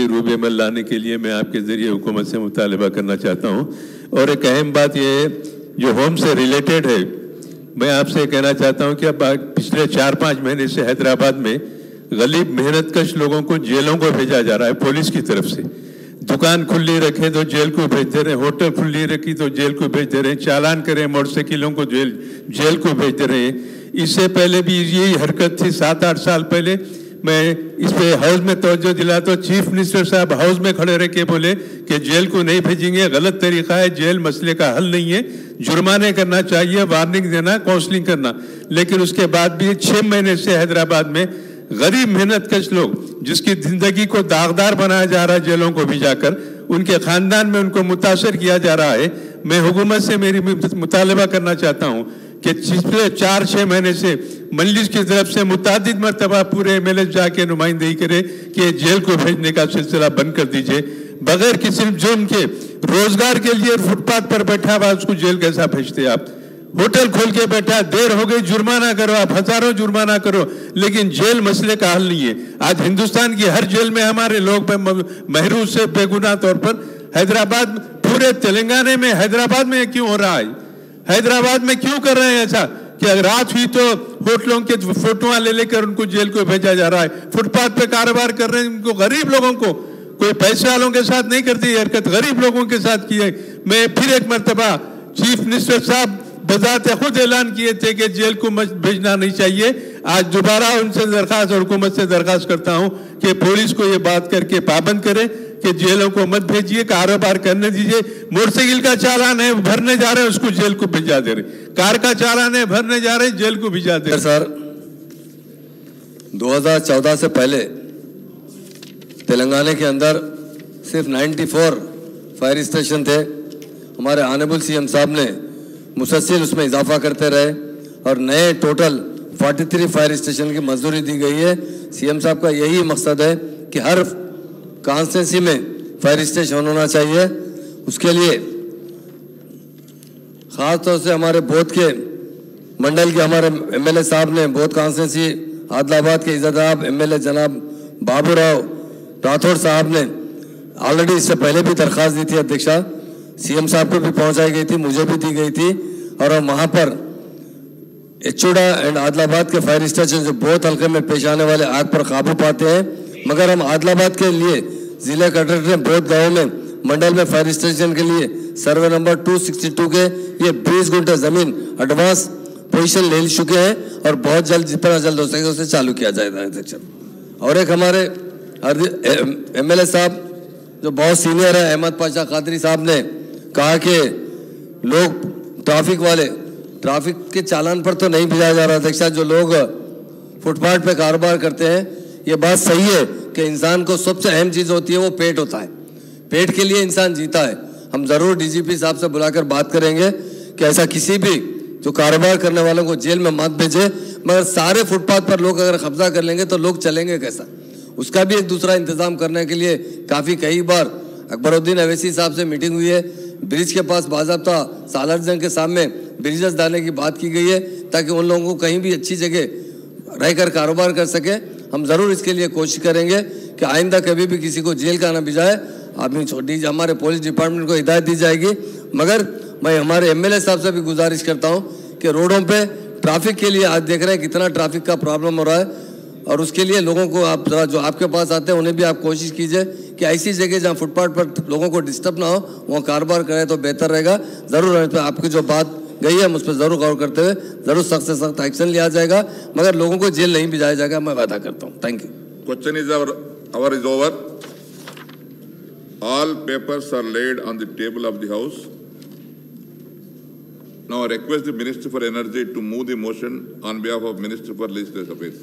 भी रूबे में लाने के लिए मैं आपके ज़रिए हुकूमत से मुतालबा करना चाहता हूँ। और एक अहम बात ये है जो होम से रिलेटेड है, मैं आपसे कहना चाहता हूँ कि अब पिछले 4-5 महीने से हैदराबाद में गरीब मेहनतकश लोगों को जेलों को भेजा जा रहा है पुलिस की तरफ से। दुकान खुली रखे तो जेल को भेज दे रहे हैं, होटल खुली रखी तो जेल को भेज दे रहे हैं, चालान करें मोटरसाइकिलों को जेल को भेज दे रहे हैं। इससे पहले भी यही हरकत थी 7-8 साल पहले। मैं इस पे हाउस में तवज्जो दिला तो चीफ मिनिस्टर साहब हाउस में खड़े रह के बोले कि जेल को नहीं भेजेंगे, गलत तरीका है, जेल मसले का हल नहीं है, जुर्माने करना चाहिए, वार्निंग देना, काउंसलिंग करना। लेकिन उसके बाद भी 6 महीने से हैदराबाद में गरीब मेहनतकश लोग जिसकी जिंदगी को दागदार बनाया जा रहा है जेलों को भिजाकर, उनके खानदान में उनको मुतासर किया जा रहा है। मैं हुकूमत से मेरी मुतालबा करना चाहता हूँ कि पिछले 4-6 महीने से मजलिस की तरफ से मुतादिद मरतबा पूरे एमएलए जाके नुमाइंदगी करे कि जेल को भेजने का सिलसिला बंद कर दीजिए। बगैर किसी जुर्म के रोजगार के लिए फुटपाथ पर बैठा हुआ उसको जेल कैसा भेजते आप? होटल खोल के बैठा, देर हो गई जुर्माना करो, आप हजारों जुर्माना करो, लेकिन जेल मसले का हल नहीं है। आज हिंदुस्तान की हर जेल में हमारे लोग महरूज से बेगुनाह तौर पर, हैदराबाद, पूरे तेलंगाना में हैदराबाद में क्यों हो रहा है? हैदराबाद में क्यों कर रहे हैं ऐसा कि अगर रात हुई तो होटलों के फोटोआं ले लेकर उनको जेल को भेजा जा रहा है? फुटपाथ पे कारोबार कर रहे हैं, उनको गरीब लोगों को, कोई पैसे वालों के साथ नहीं करती हरकत, गरीब लोगों के साथ की है। मैं फिर एक मरतबा चीफ मिनिस्टर साहब बजाते खुद ऐलान किए थे कि जेल को भेजना नहीं चाहिए। आज दोबारा उनसे दरखास्त और हुकूमत से दरखास्त करता हूं कि पुलिस को ये बात करके पाबंद करे कि जेलों को मत भेजिए, कारोबार करने दीजिए। मोटरसाइकिल का चालान है भरने जा रहे हैं, उसको जेल को भिजा दे रहे, कार का चालान है भरने जा रहे हैं, जेल को भिजा दे रहे। सर 2014 से पहले तेलंगाना के अंदर सिर्फ 94 फायर स्टेशन थे। हमारे ऑनरेबल सीएम साहब ने मुसलसल उसमें इजाफा करते रहे और नए टोटल 43 फायर स्टेशन की मंजूरी दी गई है। सीएम साहब का यही मकसद है कि हर कॉन्स्टिट्यूंसी में फायर स्टेशन होना चाहिए। उसके लिए ख़ास तौर से हमारे बौद्ध के मंडल के हमारे एमएलए साहब ने, बौद्ध कॉन्स्टिट्यूंसी आदिलाबाद के इज़्ज़तदार एमएलए जनाब बाबूराव राठौड़ साहब ने ऑलरेडी इससे पहले भी दरख्वास्त दी थी अध्यक्षा, सीएम साहब को भी पहुंचाई गई थी, मुझे भी दी गई थी। और हम वहाँ पर एचोड़ा एंड आदिलाबाद के फायर स्टेशन जो बहुत हल्के में पेश आने वाले आग पर काबू पाते हैं, मगर हम आदिलाबाद के लिए जिला कलेक्टर ने बहुत गाँव में मंडल में फायर स्टेशन के लिए सर्वे नंबर 262 के ये 20 गुंठे जमीन एडवांस पोजीशन ले चुके हैं और बहुत जल्द जितना जल्द हो सके उसे चालू किया जाएगा अध्यक्ष। और एक हमारे एमएलए साहब जो बहुत सीनियर है, अहमद पाशा कादरी साहब ने कहा कि लोग ट्रैफिक के चालान पर तो नहीं भेजा जा रहा अध्यक्षा, जो लोग फुटपाथ पे कारोबार करते हैं। ये बात सही है कि इंसान को सबसे अहम चीज़ होती है वो पेट होता है, पेट के लिए इंसान जीता है। हम ज़रूर डीजीपी साहब से बुलाकर बात करेंगे कि ऐसा किसी भी जो कारोबार करने वालों को जेल में मत भेजे, मगर सारे फुटपाथ पर लोग अगर कब्जा कर लेंगे तो लोग चलेंगे कैसा, उसका भी एक दूसरा इंतज़ाम करने के लिए कई बार अकबरुद्दीन अवैसी साहब से मीटिंग हुई है। ब्रिज के पास बाज़ाब्ता सालार जंग के सामने ब्रिजेस डालने की बात की गई है ताकि उन लोगों को कहीं भी अच्छी जगह रहकर कारोबार कर सके। हम ज़रूर इसके लिए कोशिश करेंगे कि आइंदा कभी भी किसी को जेल का ना भिजाए। आदमी छोटी हमारे पुलिस डिपार्टमेंट को हिदायत दी जाएगी। मगर मैं हमारे एमएलए साहब से भी गुजारिश करता हूं कि रोडों पे ट्रैफिक के लिए आज देख रहे हैं कितना ट्रैफिक का प्रॉब्लम हो रहा है, और उसके लिए लोगों को आप जरा जो आपके पास आते हैं उन्हें भी आप कोशिश कीजिए कि ऐसी जगह जहां फुटपाथ पर लोगों को डिस्टर्ब ना हो वहाँ कारोबार करें तो बेहतर रहेगा। ज़रूर आपकी जो बात गई है हम उस पर ज़रूर गौर करते हुए ज़रूर सख्त से सख्त एक्शन लिया जाएगा, मगर लोगों को जेल नहीं भिजाया जाएगा, मैं वादा करता हूँ। Thank you. Question is hour is over. All papers are laid on the table of the House. Now I request the Minister for Energy to move the motion on behalf of Minister for Legislative Affairs.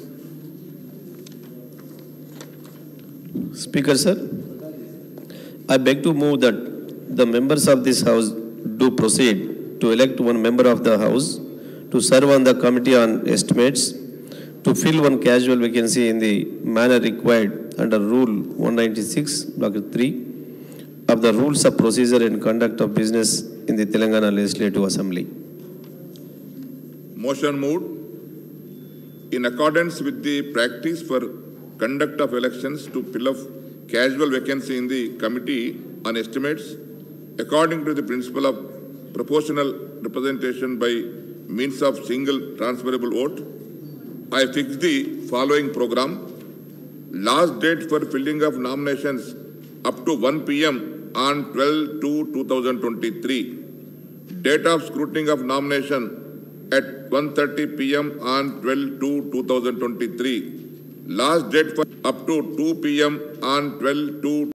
Speaker sir, I beg to move that the members of this House do proceed to elect one member of the House to serve on the Committee on Estimates to fill one casual vacancy in the manner required under Rule 196, Block 3 of the Rules of Procedure and Conduct of Business in the Telangana Legislative Assembly. Motion moved. In accordance with the practice for conduct of elections to fill up casual vacancy in the Committee on Estimates according to the principle of proportional representation by means of single transferable vote. I fixed the following program. Last date for filling of nominations up to 1 p.m. on 12/2/2023. Date of scrutiny of nomination at 1:30 p.m. on 12/2/2023. Last date for up to 2 p.m. on 12/2.